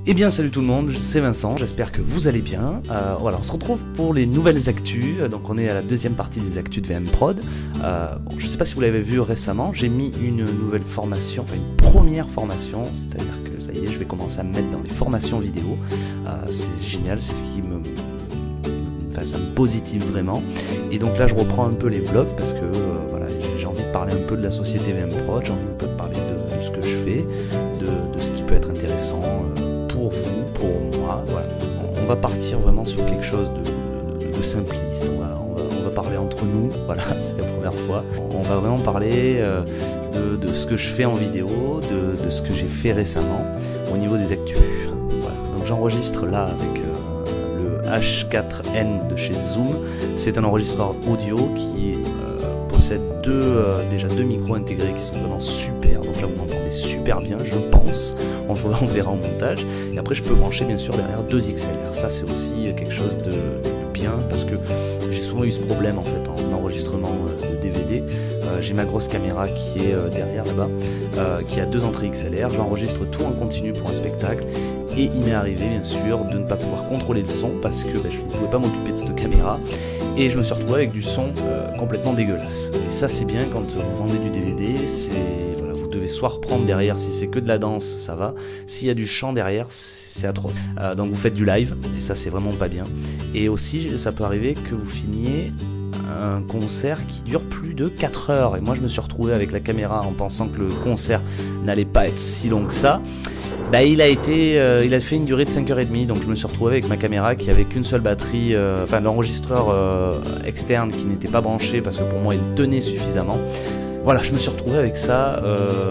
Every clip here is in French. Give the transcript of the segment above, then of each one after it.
Eh bien salut tout le monde, c'est Vincent, j'espère que vous allez bien. Voilà, on se retrouve pour les nouvelles actus, donc on est à la deuxième partie des actus de VM Prod. Bon, je ne sais pas si vous l'avez vu récemment, j'ai mis une nouvelle formation, enfin une première formation, c'est-à-dire que ça y est, je vais commencer à me mettre dans les formations vidéo. C'est génial, c'est ce qui ça me positive vraiment. Et donc là je reprends un peu les vlogs parce que voilà, j'ai envie de parler un peu de la société VM Prod, j'ai envie un peu de parler de ce que je fais, de ce qui peut être intéressant pour vous, pour moi. Voilà. On va partir vraiment sur quelque chose de simpliste, on va parler entre nous, voilà, c'est la première fois. On va vraiment parler de ce que je fais en vidéo, de ce que j'ai fait récemment au niveau des actus. Voilà. Donc j'enregistre là avec H4n de chez Zoom. C'est un enregistreur audio qui possède déjà deux micros intégrés qui sont vraiment super. Donc là vous m'entendez super bien, je pense. On verra en montage. Et après je peux brancher bien sûr derrière deux XLR. Ça c'est aussi quelque chose de bien parce que j'ai souvent eu ce problème en fait en enregistrement de DVD. J'ai ma grosse caméra qui est derrière là-bas, qui a deux entrées XLR. J'enregistre tout en continu pour un spectacle. Et il m'est arrivé bien sûr de ne pas pouvoir contrôler le son parce que je ne pouvais pas m'occuper de cette caméra et je me suis retrouvé avec du son complètement dégueulasse. Et ça c'est bien quand vous vendez du DVD, voilà, vous devez soit reprendre derrière, si c'est que de la danse ça va, s'il y a du chant derrière c'est atroce. Donc vous faites du live et ça c'est vraiment pas bien. Et aussi ça peut arriver que vous finiez un concert qui dure plus de 4 heures et moi je me suis retrouvé avec la caméra en pensant que le concert n'allait pas être si long que ça. Bah, il a fait une durée de 5h30, donc je me suis retrouvé avec ma caméra qui avait qu'une seule batterie, enfin l'enregistreur externe qui n'était pas branché parce que pour moi il tenait suffisamment. Voilà, je me suis retrouvé avec ça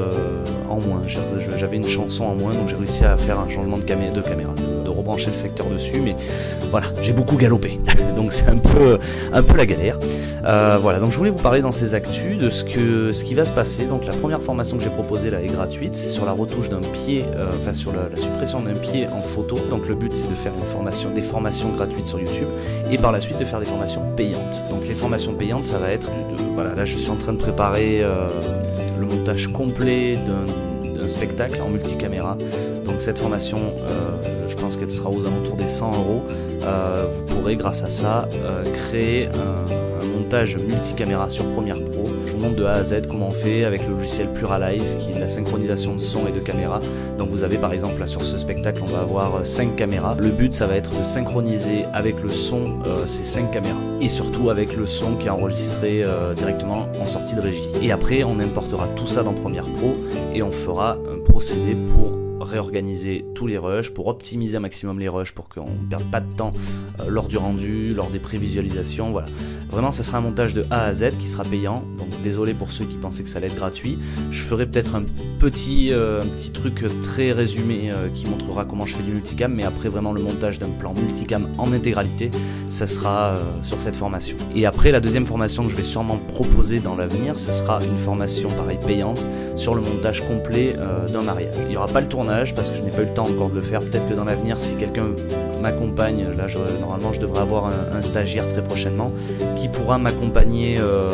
en moins, j'avais une chanson en moins, donc j'ai réussi à faire un changement de caméra, de rebrancher le secteur dessus, mais voilà, j'ai beaucoup galopé, donc c'est un peu la galère. Voilà, donc je voulais vous parler dans ces actus de ce qui va se passer. Donc la première formation que j'ai proposée là est gratuite, c'est sur la retouche d'un pied, enfin sur la suppression d'un pied en photo. Donc le but c'est de faire des formations gratuites sur YouTube et par la suite de faire des formations payantes. Donc les formations payantes ça va être voilà, là je suis en train de préparer le montage complet d'un spectacle en multicaméra. Donc cette formation je pense qu'elle sera aux alentours des 100 €. Vous pourrez grâce à ça créer un montage multicaméra sur Premiere Pro. Je vous montre de A à Z comment on fait avec le logiciel Pluralize qui est de la synchronisation de son et de caméra. Donc vous avez par exemple là sur ce spectacle on va avoir 5 caméras. Le but ça va être de synchroniser avec le son ces 5 caméras et surtout avec le son qui est enregistré directement en sortie de régie. Et après on importera tout ça dans Premiere Pro et on fera un procédé pour réorganiser tous les rushs, pour optimiser un maximum les rushs, pour qu'on ne perde pas de temps lors du rendu, lors des prévisualisations, voilà. Vraiment, ça sera un montage de A à Z qui sera payant, donc désolé pour ceux qui pensaient que ça allait être gratuit. Je ferai peut-être un petit truc très résumé qui montrera comment je fais du multicam, mais après vraiment le montage d'un plan multicam en intégralité, ça sera sur cette formation. Et après, la deuxième formation que je vais sûrement proposer dans l'avenir, ça sera une formation pareil payante sur le montage complet d'un mariage. Il n'y aura pas le tournage parce que je n'ai pas eu le temps encore de le faire. Peut-être que dans l'avenir, si quelqu'un m'accompagne, là normalement je devrais avoir un stagiaire très prochainement qui pourra m'accompagner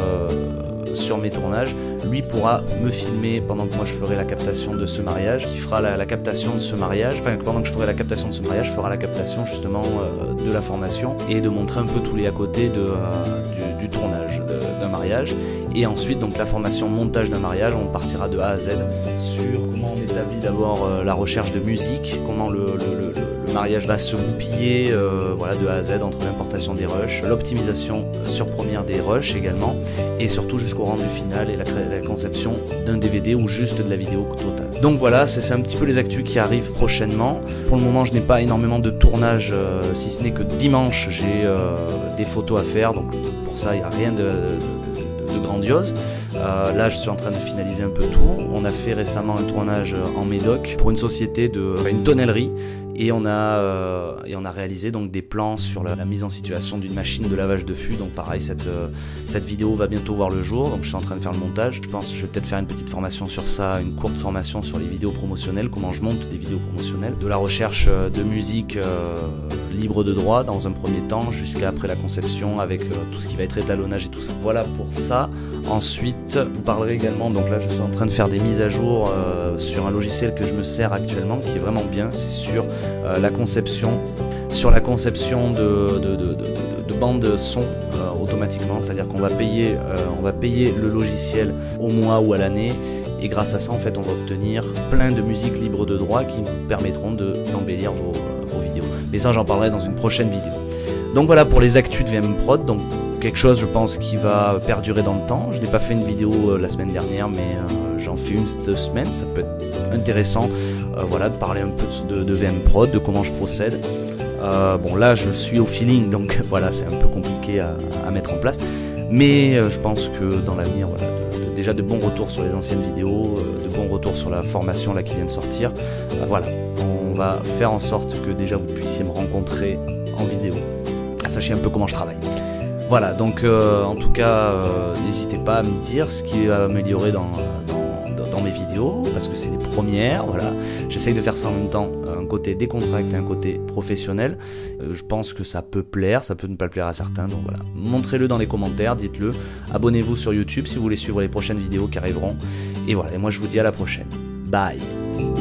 sur mes tournages. Lui pourra me filmer pendant que moi je ferai la captation de ce mariage, qui fera la captation de ce mariage, enfin pendant que je ferai la captation de ce mariage, fera la captation justement de la formation et de montrer un peu tous les à côté du tournage d'un mariage. Et ensuite donc la formation montage d'un mariage, on partira de A à Z sur comment on établit d'abord la recherche de musique, comment le mariage va se goupiller voilà, de A à Z entre l'importation des rushs, l'optimisation sur Premiere des rushs également, et surtout jusqu'au rendu final et la conception d'un DVD ou juste de la vidéo totale. Donc voilà, c'est un petit peu les actus qui arrivent prochainement. Pour le moment, je n'ai pas énormément de tournage, si ce n'est que dimanche, j'ai des photos à faire, donc pour ça, il n'y a rien de grandiose. Là je suis en train de finaliser un peu tout. On a fait récemment un tournage en Médoc pour une société une tonnellerie et on a réalisé donc des plans sur la mise en situation d'une machine de lavage de fût. Donc pareil, cette vidéo va bientôt voir le jour, donc je suis en train de faire le montage. Je pense que je vais peut-être faire une petite formation sur ça, une courte formation sur les vidéos promotionnelles, comment je monte des vidéos promotionnelles, de la recherche de musique libre de droit dans un premier temps, jusqu'à après la conception avec tout ce qui va être étalonnage et tout ça. Voilà pour ça. Ensuite, vous parlerez également, donc là je suis en train de faire des mises à jour sur un logiciel que je me sers actuellement, qui est vraiment bien, c'est sur la conception de bandes son automatiquement, c'est-à-dire qu'on va payer le logiciel au mois ou à l'année, et grâce à ça en fait on va obtenir plein de musiques libres de droit qui nous permettront d'embellir vos vidéos. Mais ça j'en parlerai dans une prochaine vidéo. Donc voilà pour les actus de VM Prod, donc quelque chose je pense qui va perdurer dans le temps. Je n'ai pas fait une vidéo la semaine dernière, mais j'en fais une cette semaine, ça peut être intéressant voilà, de parler un peu de VM Prod, de comment je procède. Bon là je suis au feeling, donc voilà, c'est un peu compliqué à mettre en place, mais je pense que dans l'avenir, voilà, déjà de bons retours sur les anciennes vidéos, de bons retours sur la formation là qui vient de sortir. Voilà, on va faire en sorte que déjà vous puissiez me rencontrer en vidéo, sachez un peu comment je travaille. Voilà, donc en tout cas n'hésitez pas à me dire ce qui est amélioré dans mes vidéos, parce que c'est les premières. Voilà, j'essaye de faire ça en même temps, un côté décontracté, un côté professionnel. Je pense que ça peut plaire, ça peut ne pas plaire à certains, donc voilà, montrez-le dans les commentaires, dites-le, abonnez-vous sur YouTube si vous voulez suivre les prochaines vidéos qui arriveront, et voilà, et moi je vous dis à la prochaine, bye.